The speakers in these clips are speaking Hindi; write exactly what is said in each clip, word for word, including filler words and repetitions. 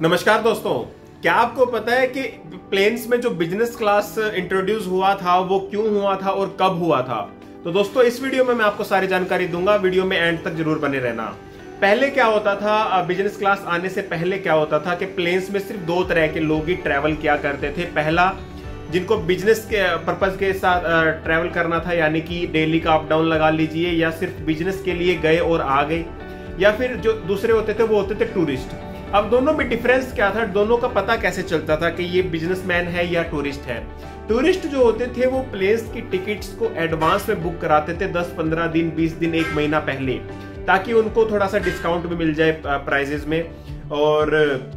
नमस्कार दोस्तों, क्या आपको पता है कि प्लेन्स में जो बिजनेस क्लास इंट्रोड्यूस हुआ था वो क्यों हुआ था और कब हुआ था? तो दोस्तों इस वीडियो में मैं आपको सारी जानकारी दूंगा। वीडियो में एंड तक जरूर बने रहना। पहले क्या होता था, बिजनेस क्लास आने से पहले क्या होता था कि प्लेन्स में सिर्फ दो तरह के लोग ही ट्रेवल किया करते थे। पहला, जिनको बिजनेस के पर्पज के साथ ट्रेवल करना था, यानी कि डेली का अप डाउन लगा लीजिए, या सिर्फ बिजनेस के लिए गए और आ गए, या फिर जो दूसरे होते थे वो होते थे टूरिस्ट। अब दोनों में डिफरेंस क्या था, दोनों का पता कैसे चलता था कि ये बिजनेसमैन है या टूरिस्ट है? टूरिस्ट जो होते थे वो प्लेस की टिकट्स को एडवांस में बुक कराते थे दस पंद्रह दिन, बीस दिन, एक महीना पहले, ताकि उनको थोड़ा सा डिस्काउंट भी मिल जाए प्राइजेस में, और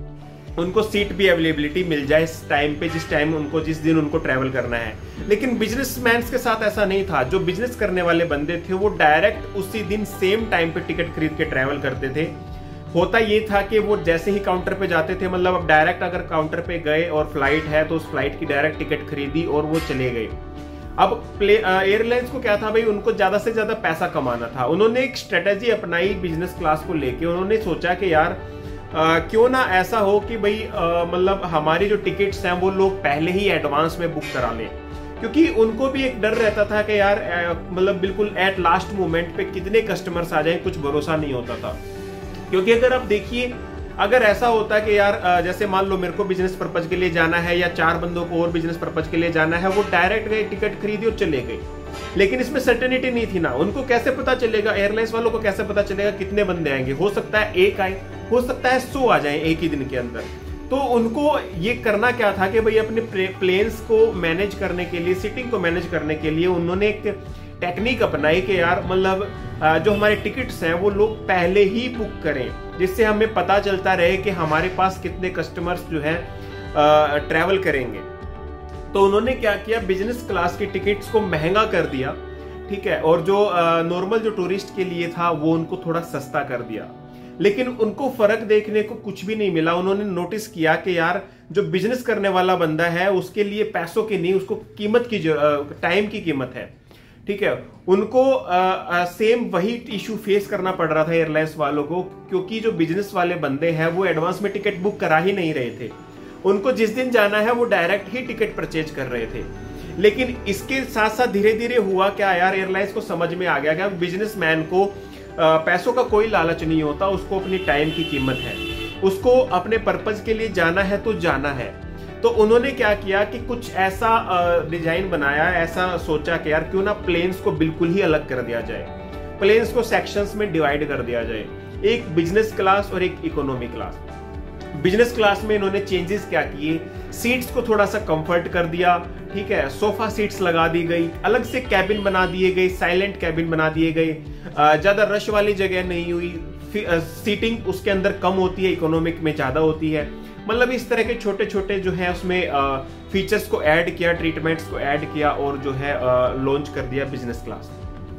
उनको सीट भी अवेलेबिलिटी मिल जाए इस टाइम पे, जिस टाइम उनको जिस दिन उनको ट्रैवल करना है। लेकिन बिजनेसमैन के साथ ऐसा नहीं था। जो बिजनेस करने वाले बंदे थे वो डायरेक्ट उसी दिन सेम टाइम पे टिकट खरीद के ट्रैवल करते थे। होता ये था कि वो जैसे ही काउंटर पे जाते थे, मतलब अब डायरेक्ट अगर काउंटर पे गए और फ्लाइट है तो उस फ्लाइट की डायरेक्ट टिकट खरीदी और वो चले गए। अब प्ले एयरलाइंस को क्या था भाई, उनको ज्यादा से ज्यादा पैसा कमाना था। उन्होंने एक स्ट्रेटेजी अपनाई बिजनेस क्लास को लेके। उन्होंने सोचा कि यार आ, क्यों ना ऐसा हो कि भाई मतलब हमारी जो टिकट्स हैं वो लोग पहले ही एडवांस में बुक करा लें, क्योंकि उनको भी एक डर रहता था कि यार मतलब बिल्कुल एट लास्ट मोमेंट पे कितने कस्टमर्स आ जाएं, कुछ भरोसा नहीं होता था। क्योंकि अगर आप देखिए, अगर ऐसा होता कि यार जैसे मान लो मेरे को बिजनेस पर्पज के लिए जाना है, या चार बंदों को और बिजनेस पर्पज के लिए जाना है, वो डायरेक्ट गए, टिकट खरीदी और चले गए। लेकिन इसमें सर्टेनिटी नहीं थी ना। उनको कैसे पता चलेगा, एयरलाइंस वालों को कैसे पता चलेगा कितने बंदे आएंगे? हो सकता है एक आए, हो सकता है सौ आ जाए एक ही दिन के अंदर। तो उनको ये करना क्या था कि भाई अपने प्लेन्स को मैनेज करने के लिए, सीटिंग को मैनेज करने के लिए उन्होंने एक टेक्निक अपनाई कि यार मतलब जो हमारे टिकट्स हैं वो लोग पहले ही बुक करें, जिससे हमें पता चलता रहे कि हमारे पास कितने कस्टमर्स जो हैं ट्रैवल करेंगे। तो उन्होंने क्या किया, बिजनेस क्लास की टिकट्स को महंगा कर दिया, ठीक है, और जो नॉर्मल जो टूरिस्ट के लिए था वो उनको थोड़ा सस्ता कर दिया। लेकिन उनको फर्क देखने को कुछ भी नहीं मिला। उन्होंने नोटिस किया कि यार जो बिजनेस करने वाला बंदा है उसके लिए पैसों की नहीं, उसको कीमत की, टाइम की कीमत है, ठीक है। उनको आ, आ, सेम वही इशू फेस करना पड़ रहा था एयरलाइंस वालों को, क्योंकि जो बिजनेस वाले बंदे हैं वो एडवांस में टिकट बुक करा ही नहीं रहे थे। उनको जिस दिन जाना है वो डायरेक्ट ही टिकट परचेज कर रहे थे। लेकिन इसके साथ साथ धीरे धीरे हुआ क्या यार, एयरलाइंस को समझ में आ गया कि बिजनेसमैन को आ, पैसों का कोई लालच नहीं होता, उसको अपनी टाइम की कीमत है, उसको अपने पर्पज के लिए जाना है तो जाना है। तो उन्होंने क्या किया कि कुछ ऐसा डिजाइन बनाया, ऐसा सोचा कि यार क्यों ना प्लेन्स को बिल्कुल ही अलग कर दिया जाए, प्लेन्स को सेक्शंस में डिवाइड कर दिया जाए, एक बिजनेस क्लास और एक इकोनॉमी क्लास। बिजनेस क्लास में इन्होंने चेंजेस क्या किए, सीट्स को थोड़ा सा कंफर्ट कर दिया, ठीक है, सोफा सीट्स लगा दी गई, अलग से कैबिन बना दिए गए, साइलेंट कैबिन बना दिए गए, ज्यादा रश वाली जगह नहीं हुई, सीटिंग उसके अंदर कम होती है, इकोनॉमिक में ज्यादा होती है। मतलब इस तरह के छोटे छोटे जो है उसमें फीचर्स को ऐड किया, ट्रीटमेंट्स को ऐड किया, और जो है लॉन्च कर दिया बिजनेस क्लास।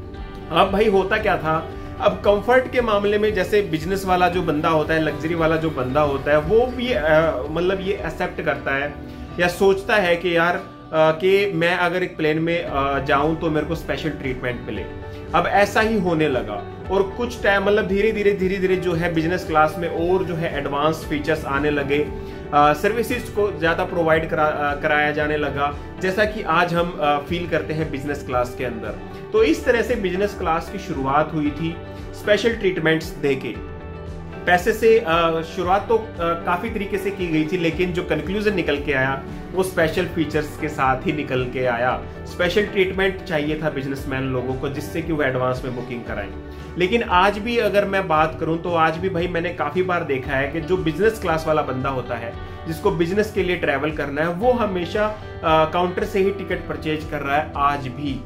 अब भाई होता क्या था, अब कंफर्ट के मामले में जैसे बिजनेस वाला जो बंदा होता है, लग्जरी वाला जो बंदा होता है, वो भी मतलब ये एक्सेप्ट करता है या सोचता है कि यार कि मैं अगर एक प्लेन में जाऊं तो मेरे को स्पेशल ट्रीटमेंट मिले। अब ऐसा ही होने लगा, और कुछ टाइम मतलब धीरे धीरे धीरे धीरे जो है बिजनेस क्लास में और जो है एडवांस फीचर्स आने लगे, सर्विसेज को ज्यादा प्रोवाइड करा, कराया जाने लगा, जैसा कि आज हम फील करते हैं बिजनेस क्लास के अंदर। तो इस तरह से बिजनेस क्लास की शुरुआत हुई थी, स्पेशल ट्रीटमेंट्स देके। पैसे से शुरुआत तो काफी तरीके से की गई थी, लेकिन जो कंक्लूजन निकल के आया वो स्पेशल फीचर्स के साथ ही निकल के आया। स्पेशल ट्रीटमेंट चाहिए था बिजनेसमैन लोगों को, जिससे कि वो एडवांस में बुकिंग कराएं। लेकिन आज भी अगर मैं बात करूं तो आज भी भाई मैंने काफी बार देखा है कि जो बिजनेस क्लास वाला बंदा होता है, जिसको बिजनेस के लिए ट्रैवल करना है, वो हमेशा काउंटर से ही टिकट परचेज कर रहा है आज भी।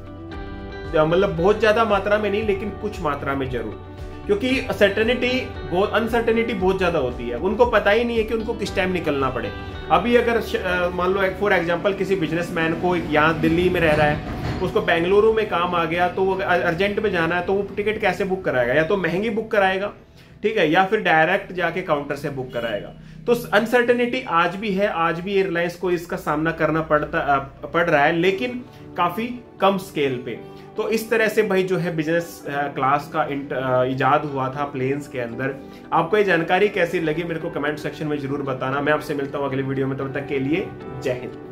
मतलब बहुत ज्यादा मात्रा में नहीं, लेकिन कुछ मात्रा में जरूर, क्योंकि सर्टेनिटी बहुत अनसर्टेनिटी बहुत ज्यादा होती है। उनको पता ही नहीं है कि उनको किस टाइम निकलना पड़े। अभी अगर मान लो फॉर एग्जांपल किसी बिजनेसमैन को यहाँ दिल्ली में रह रहा है, उसको बेंगलुरु में काम आ गया, तो वो अर्जेंट में जाना है, तो वो टिकट कैसे बुक कराएगा? या तो महंगी बुक कराएगा, ठीक है, या फिर डायरेक्ट जाके काउंटर से बुक कराएगा। तो अनसर्टेनिटी आज भी है, आज भी एयरलाइंस को इसका सामना करना पड़ता पड़ रहा है, लेकिन काफी कम स्केल पे। तो इस तरह से भाई जो है बिजनेस क्लास का इजाद हुआ था प्लेन्स के अंदर। आपको ये जानकारी कैसी लगी मेरे को कमेंट सेक्शन में जरूर बताना। मैं आपसे मिलता हूँ अगली वीडियो में, तब तक के लिए जय हिंद।